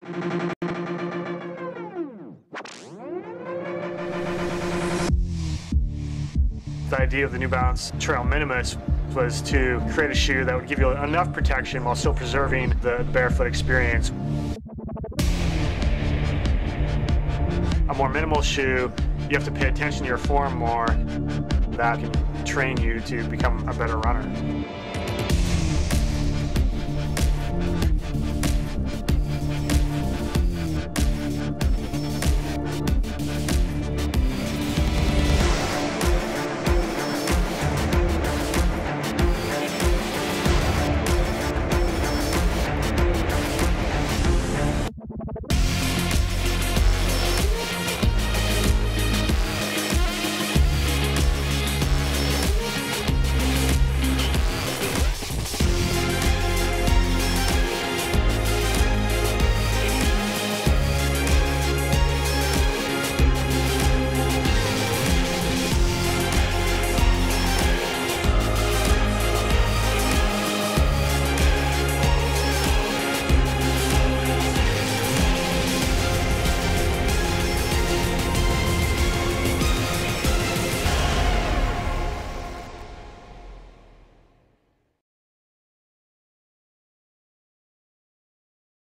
The idea of the New Balance Trail Minimus was to create a shoe that would give you enough protection while still preserving the barefoot experience. A more minimal shoe, you have to pay attention to your form more. That can train you to become a better runner.